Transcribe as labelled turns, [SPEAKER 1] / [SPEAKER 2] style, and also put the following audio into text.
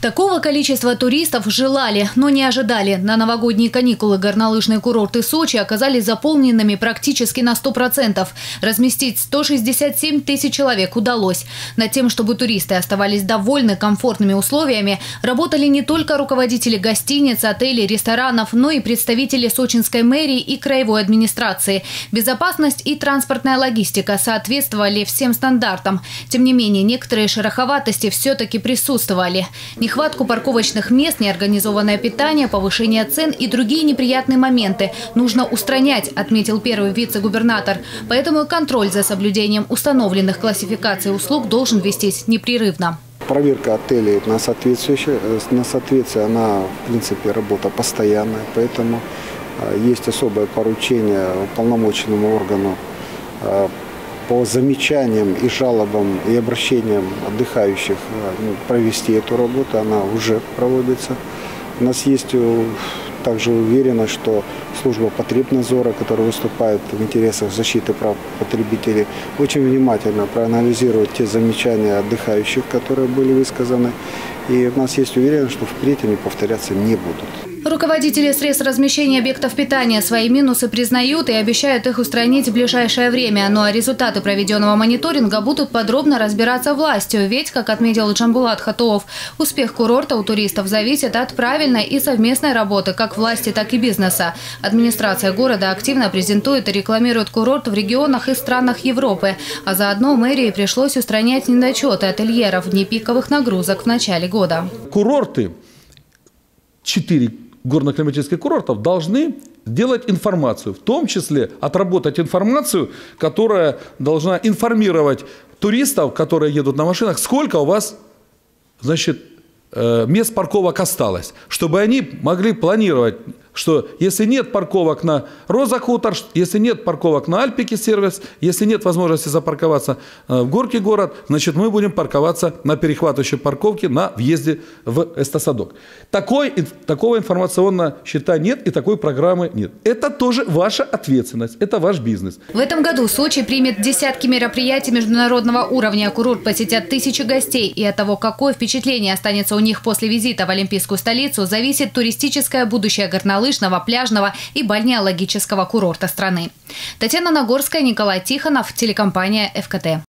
[SPEAKER 1] Такого количества туристов желали, но не ожидали. На новогодние каникулы горнолыжные курорты Сочи оказались заполненными практически на 100%. Разместить 167 тысяч человек удалось. Над тем, чтобы туристы оставались довольны комфортными условиями, работали не только руководители гостиниц, отелей, ресторанов, но и представители сочинской мэрии и краевой администрации. Безопасность и транспортная логистика соответствовали всем стандартам. Тем не менее, некоторые шероховатости все-таки присутствовали. Нехватку парковочных мест, неорганизованное питание, повышение цен и другие неприятные моменты нужно устранять, отметил первый вице-губернатор. Поэтому и контроль за соблюдением установленных классификаций услуг должен вестись непрерывно.
[SPEAKER 2] Проверка отелей на соответствие, она, в принципе, работа постоянная, поэтому есть особое поручение уполномоченному органу по замечаниям и жалобам и обращениям отдыхающих провести эту работу, она уже проводится. У нас есть также уверенность, что служба потребнадзора, которая выступает в интересах защиты прав потребителей, очень внимательно проанализирует те замечания отдыхающих, которые были высказаны. И у нас есть уверенность, что впредь они повторяться не будут.
[SPEAKER 1] Руководители средств размещения объектов питания свои минусы признают и обещают их устранить в ближайшее время. Ну а результаты проведенного мониторинга будут подробно разбираться властью. Ведь, как отметил Джамбулат Хатуов, успех курорта у туристов зависит от правильной и совместной работы как власти, так и бизнеса. Администрация города активно презентует и рекламирует курорт в регионах и странах Европы. А заодно мэрии пришлось устранять недочеты ательеров в дни пиковых нагрузок в начале года.
[SPEAKER 3] Курорты, 4 горно-климатических курортов должны делать информацию, в том числе отработать информацию, которая должна информировать туристов, которые едут на машинах, сколько у вас, значит, мест парковок осталось, чтобы они могли планировать, что если нет парковок на Роза Хутор, если нет парковок на Альпики сервис, если нет возможности запарковаться в Горький город, значит мы будем парковаться на перехватывающей парковке на въезде в Эстосадок. Такого информационного щита нет и такой программы нет. Это тоже ваша ответственность, это ваш бизнес.
[SPEAKER 1] В этом году Сочи примет десятки мероприятий международного уровня. Курорт посетят тысячи гостей. И от того, какое впечатление останется у них после визита в Олимпийскую столицу, зависит туристическое будущее горнолыжного, пляжного и бальнеологического курорта страны. Татьяна Нагорская, Николай Тихонов, телекомпания ФКТ.